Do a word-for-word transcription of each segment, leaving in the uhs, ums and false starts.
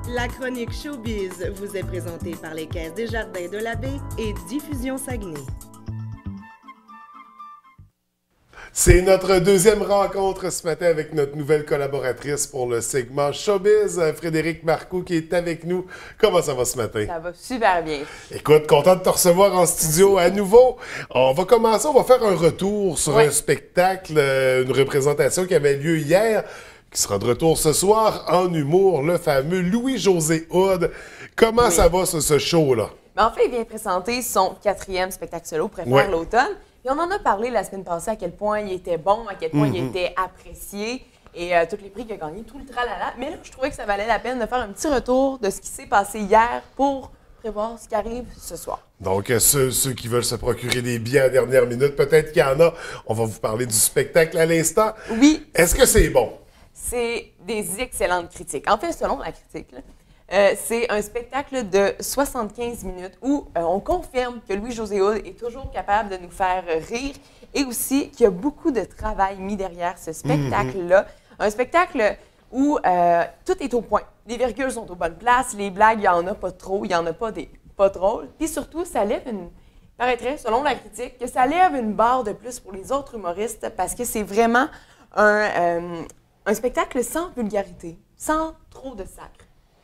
La chronique Showbiz vous est présentée par les Caisses des Jardins de la Baie et Diffusion Saguenay. C'est notre deuxième rencontre ce matin avec notre nouvelle collaboratrice pour le segment Showbiz, Frédérique Marcoux, qui est avec nous. Comment ça va ce matin? Ça va super bien. Écoute, content de te recevoir en studio à nouveau. On va commencer, on va faire un retour sur ouais. un spectacle, une représentation qui avait lieu hier, qui sera de retour ce soir en humour, le fameux Louis-José Hood. Comment oui. ça va, ce, ce show-là? Ben, en fait, il vient présenter son quatrième spectacle solo, Préfère ouais. l'automne. Et on en a parlé la semaine passée à quel point il était bon, à quel point mm-hmm. il était apprécié et euh, tous les prix qu'il a gagnés, tout le tralala. Mais là, je trouvais que ça valait la peine de faire un petit retour de ce qui s'est passé hier pour prévoir ce qui arrive ce soir. Donc, euh, ceux, ceux qui veulent se procurer des billets à dernière minute, peut-être qu'il y en a. On va vous parler du spectacle à l'instant. Oui. Est-ce que c'est bon? C'est des excellentes critiques. En fait, selon la critique, là, Euh, c'est un spectacle de soixante-quinze minutes où euh, on confirme que Louis-José Hood est toujours capable de nous faire rire et aussi qu'il y a beaucoup de travail mis derrière ce spectacle-là. Mm-hmm. Un spectacle où euh, tout est au point. Les virgules sont aux bonnes places, les blagues, il n'y en a pas trop, il n'y en a pas des pas drôles. Puis surtout, ça lève une... paraîtrait, selon la critique, que ça lève une barre de plus pour les autres humoristes parce que c'est vraiment un, euh, un spectacle sans vulgarité, sans trop de sacre,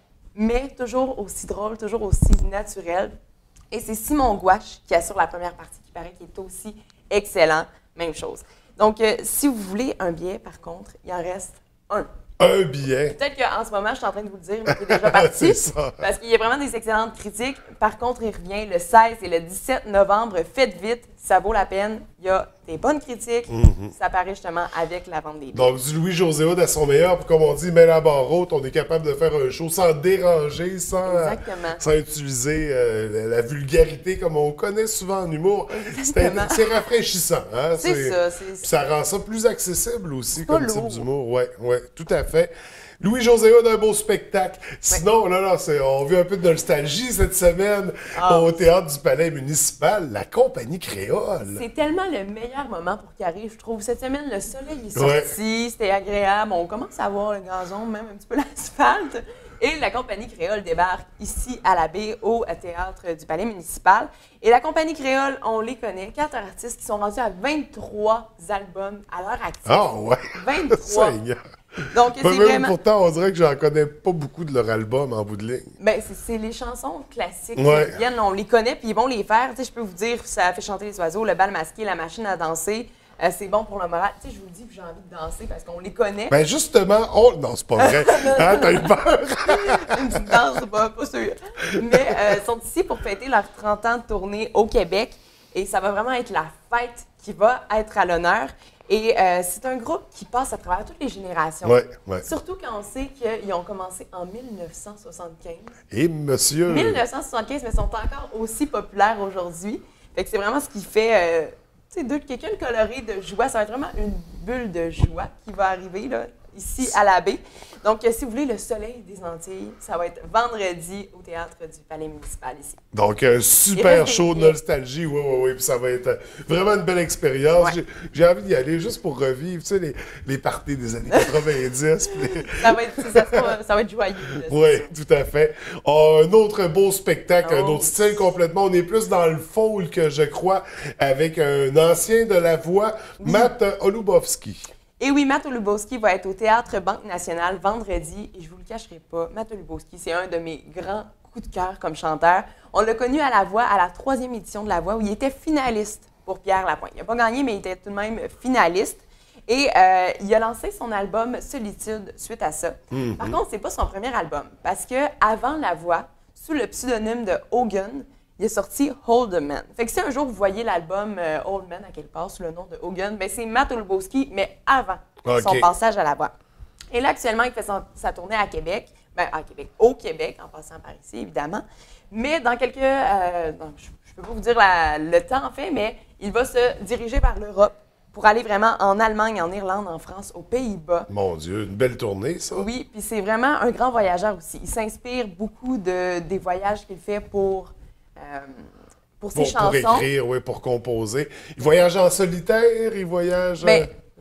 mais toujours aussi drôle, toujours aussi naturel. Et c'est Simon Gouache qui assure la première partie, qui paraît qu'il est aussi excellent. Même chose. Donc, euh, si vous voulez un billet, par contre, il en reste un. Un billet? Peut-être qu'en ce moment, je suis en train de vous le dire, mais il est déjà parti. C'est ça. Parce qu'il y a vraiment des excellentes critiques. Par contre, il revient le seize et le dix-sept novembre. Faites vite, ça vaut la peine. Il y a des bonnes critiques. Mm-hmm. Ça paraît justement avec la vente des billets. Donc, du Louis-José Hood à son meilleur, puis comme on dit, met la barre haute, on est capable de faire un show sans déranger, sans, euh, sans utiliser euh, la, la vulgarité comme on connaît souvent en humour. C'est rafraîchissant. Hein? C'est ça. Puis ça rend ça plus accessible aussi comme lourd. type d'humour. Oui, ouais, tout à fait. Louis-José Hood, un beau spectacle. Sinon, ouais. là, là, on vit un peu de nostalgie cette semaine ah, au Théâtre du Palais municipal, la Compagnie Créole. C'est tellement le meilleur moment pour qu'il arrive, je trouve. Cette semaine, le soleil est sorti, ouais. c'était agréable. On commence à voir le gazon, même un petit peu l'asphalte. Et la Compagnie Créole débarque ici à la baie, au Théâtre du Palais municipal. Et la Compagnie Créole, on les connaît, quatre artistes qui sont rendus à vingt-trois albums à l'heure active. Ah oh, ouais! vingt-trois! Donc, c'est vraiment... Pourtant, on dirait que j'en connais pas beaucoup de leur album en bout de ligne. Bien, c'est les chansons classiques ouais. qui viennent, on les connaît, puis ils vont les faire. Tu sais, je peux vous dire, ça fait chanter les oiseaux, le bal masqué, la machine à danser. Euh, c'est bon pour le moral. Tu sais, je vous le dis, j'ai envie de danser parce qu'on les connaît. Ben justement, on... non, c'est pas vrai. Hein, t'as eu peur? Une petite danse, pas, pas sûr. Mais euh, ils sont ici pour fêter leurs trente ans de tournée au Québec. Et ça va vraiment être la fête qui va être à l'honneur. Et euh, c'est un groupe qui passe à travers toutes les générations. Ouais, ouais. Surtout quand on sait qu'ils ont commencé en mille neuf cent soixante-quinze. Et monsieur... mille neuf cent soixante-quinze, mais sont encore aussi populaires aujourd'hui. Fait que c'est vraiment ce qui fait... Euh, tu sais, quelqu'un de coloré de joie. Ça va être vraiment une bulle de joie qui va arriver là, ici à la baie. Donc, si vous voulez le soleil des Antilles, ça va être vendredi au Théâtre du Palais municipal ici. Donc, un super show de nostalgie. Oui, oui, oui. Puis ça va être vraiment une belle expérience. Ouais. J'ai envie d'y aller juste pour revivre, tu sais, les, les parties des années quatre-vingt-dix. Les... ça, va être, ça, sera, ça va être joyeux. Oui, tout à fait. Oh, un autre beau spectacle, oh. un autre style complètement. On est plus dans le folk, je crois, avec un ancien de la voix, oui. Matt Olubowski. Et oui, Matt Olubowski va être au Théâtre Banque Nationale vendredi. Et je ne vous le cacherai pas, Matt Olubowski, c'est un de mes grands coups de cœur comme chanteur. On l'a connu à La Voix, à la troisième édition de La Voix, où il était finaliste pour Pierre Lapointe. Il n'a pas gagné, mais il était tout de même finaliste. Et euh, il a lancé son album Solitude suite à ça. Mm-hmm. Par contre, ce n'est pas son premier album. Parce qu'avant La Voix, sous le pseudonyme de Hogan, il a sorti Old Man. Fait que si un jour vous voyez l'album euh, Old Man à quelque part sous le nom de Hogan, ben c'est Matt Olubowski, mais avant okay. son passage à La Voix. Et là, actuellement, il fait son, sa tournée à Québec, ben à Québec, au Québec, en passant par ici, évidemment. Mais dans quelques... Euh, donc, je ne peux pas vous dire la, le temps, en fait, mais il va se diriger vers l'Europe pour aller vraiment en Allemagne, en Irlande, en France, aux Pays-Bas. Mon Dieu, une belle tournée, ça. Oui, puis c'est vraiment un grand voyageur aussi. Il s'inspire beaucoup de, des voyages qu'il fait pour... Euh, pour ses pour, chansons. Pour écrire, oui, pour composer. Il voyage en solitaire, il voyage... Ben,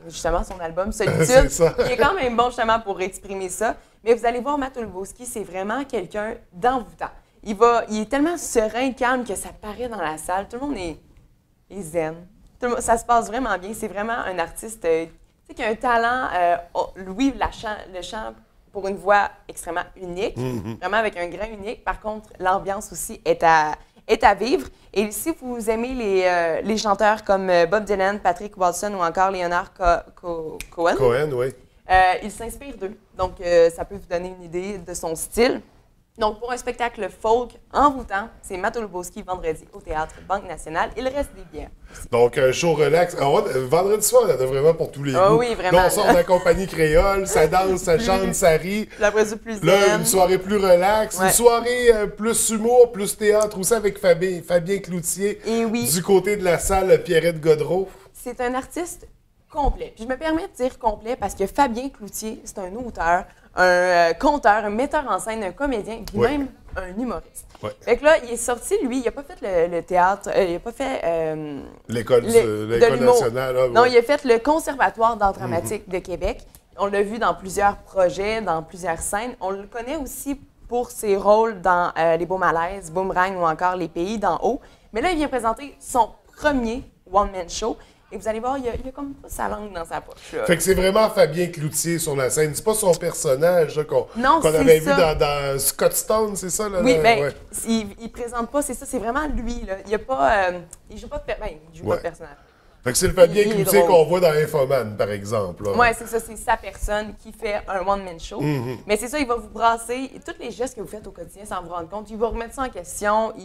justement son album Solitude, qui est quand même bon justement pour exprimer ça. Mais vous allez voir, Matt Olubowski, c'est vraiment quelqu'un d'envoûtant. Il, va, il est tellement serein, calme que ça paraît dans la salle. Tout le monde est, est zen. Tout le monde, ça se passe vraiment bien. C'est vraiment un artiste euh, qui a un talent. Euh, oh, Louis la chant, le chant pour une voix extrêmement unique, mm-hmm. vraiment avec un grain unique. Par contre, l'ambiance aussi est à, est à vivre. Et si vous aimez les, euh, les chanteurs comme Bob Dylan, Patrick Watson ou encore Leonard Co- Co- Cohen, Cohen, oui. Euh, il s'inspire d'eux. Donc, euh, ça peut vous donner une idée de son style. Donc, pour un spectacle folk envoûtant, c'est Matt Olubowski vendredi au Théâtre Banque Nationale. Il reste des billets aussi. Donc, un show relax. Alors, vendredi soir, il y en a vraiment pour tous les oh, goûts. Oui, vraiment. Là, on sort de la compagnie créole, ça danse, ça chante, ça rit. Après ça, plus Là, zen. une soirée plus relax. Ouais. Une soirée euh, plus humour, plus théâtre aussi avec Fabien, Fabien Cloutier. Et oui. Du côté de la salle, Pierrette Godreau. C'est un artiste complet. Puis je me permets de dire complet parce que Fabien Cloutier, c'est un auteur, un euh, conteur, un metteur en scène, un comédien, puis ouais. même un humoriste. Ouais. Fait que là, il est sorti, lui, il n'a pas fait le, le théâtre, euh, il n'a pas fait... Euh, L'école nationale. Ah, ouais. Non, il a fait le Conservatoire d'art dramatique mm-hmm. de Québec. On l'a vu dans plusieurs projets, dans plusieurs scènes. On le connaît aussi pour ses rôles dans euh, Les Beaux Malaises, Boomerang ou encore Les Pays d'en haut. Mais là, il vient présenter son premier one-man show. Et vous allez voir, il y a, il y a comme pas sa langue dans sa poche. Là. Fait que c'est vraiment Fabien Cloutier sur la scène. C'est pas son personnage là, qu'on, non, qu'on avait ça. vu dans, dans Scott Stone, c'est ça? Là, oui, là, bien, ouais. il, il présente pas, c'est ça, c'est vraiment lui. Là. Il y a pas, euh, il joue pas de, per- ben, il joue ouais. pas de personnage. Fait que c'est le Fabien il, Cloutier il qu'on voit dans Infoman, par exemple. Oui, c'est ça, c'est sa personne qui fait un one-man show. Mm-hmm. Mais c'est ça, il va vous brasser tous les gestes que vous faites au quotidien sans vous rendre compte. Il va remettre ça en question.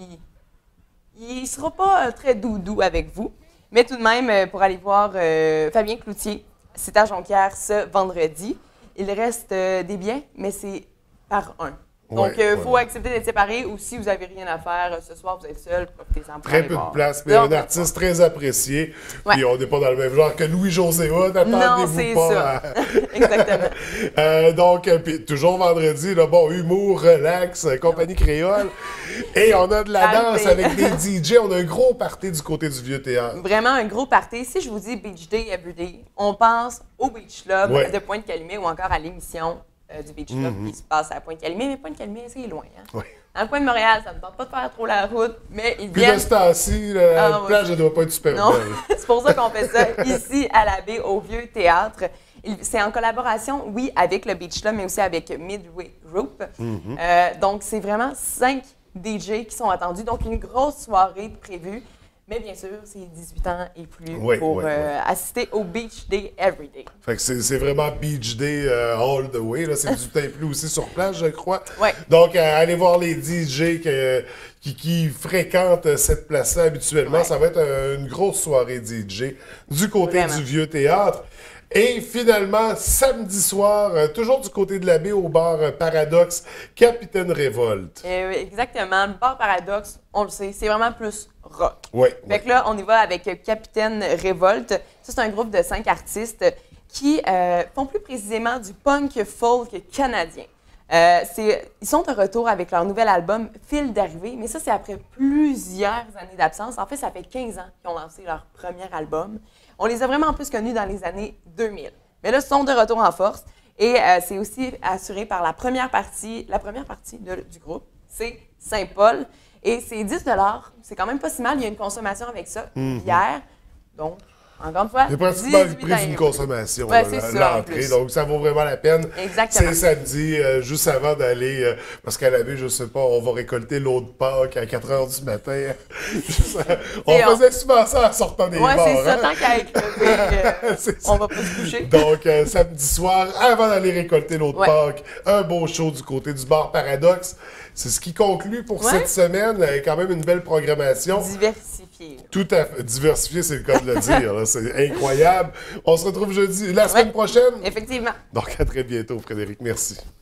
Il ne sera pas euh, très doudou avec vous. Mais tout de même, pour aller voir euh, Fabien Cloutier, c'est à Jonquière ce vendredi. Il reste euh, des billets, mais c'est par un. Donc, il ouais, euh, faut ouais. accepter d'être séparé ou si vous n'avez rien à faire ce soir, vous êtes seul, profitez-en. Très peu de place, mais donc, un artiste très apprécié. Ouais. Puis on n'est pas dans le même genre que Louis-José Hood, attendez-vous pas. Ça. À... Exactement. euh, donc, puis toujours vendredi, là, bon, humour, relax, compagnie créole. Et on a de la danse avec des D J. On a un gros party du côté du Vieux Théâtre. Vraiment un gros party. Si je vous dis Beach Day Everyday, on pense au Beach Club ouais. de Pointe-Calumet ou encore à l'émission Euh, du Beach Club mm-hmm. qui se passe à Pointe-Calumet, mais Pointe-Calumet, c'est loin. Hein? Oui. Dans le coin de Montréal, ça ne me tente pas de faire trop la route, mais ils Puis viennent... de ce temps-ci, la ah, plage ne doit pas être super non. belle. C'est pour ça qu'on fait ça ici à la baie, au Vieux Théâtre. C'est en collaboration, oui, avec le Beach Club, mais aussi avec Midway Group. Mm-hmm. Euh, donc, c'est vraiment cinq D J qui sont attendus. Donc, une grosse soirée prévue. Mais bien sûr, c'est dix-huit ans et plus oui, pour oui, euh, oui. assister au Beach Day Everyday. Fait que c'est, c'est vraiment Beach Day uh, all the way. Là. C'est du temps plus aussi sur place, je crois. Oui. Donc, euh, allez voir les D J que, qui, qui fréquentent cette place-là habituellement. Oui. Ça va être euh, une grosse soirée D J du côté vraiment. Du Vieux Théâtre. Et finalement, samedi soir, euh, toujours du côté de la baie, au bar euh, Paradoxe, Capitaine Révolte. Euh, exactement. Le bar Paradoxe, on le sait, c'est vraiment plus rock. Oui. Fait ouais. que là, on y va avec Capitaine Révolte. Ça, c'est un groupe de cinq artistes qui euh, font plus précisément du punk folk canadien. Euh, c'est, ils sont de retour avec leur nouvel album Fil d'arrivée, mais ça, c'est après plusieurs années d'absence. En fait, ça fait quinze ans qu'ils ont lancé leur premier album. On les a vraiment plus connus dans les années deux mille. Mais là, ils sont de retour en force. Et euh, c'est aussi assuré par la première partie, la première partie de, du groupe, c'est Saint-Paul. Et c'est dix dollars. C'est quand même pas si mal. Il y a une consommation avec ça mm-hmm. hier. Donc, encore une fois, c'est pratiquement le prix d'une consommation, ouais, là, c'est ça, l'entrée. Donc, ça vaut vraiment la peine. Exactement. C'est samedi, euh, juste avant d'aller, euh, parce qu'à la baie, je sais pas, on va récolter l'eau de Pâques à quatre heures du matin. on et faisait on... souvent ça en sortant des ouais, bars. Ouais, c'est hein? ça, tant qu'à écouter, euh, on va pas se coucher. Donc, euh, samedi soir, avant d'aller récolter l'eau de ouais. Pâques, un beau show du côté du bar Paradoxe. C'est ce qui conclut pour ouais. cette semaine. Il y a quand même une belle programmation. Diversifiée. Tout à fait. Diversifiée, c'est le cas de le dire. Là. C'est incroyable. On se retrouve jeudi, la semaine ouais. prochaine. Effectivement. Donc, à très bientôt, Frédéric. Merci.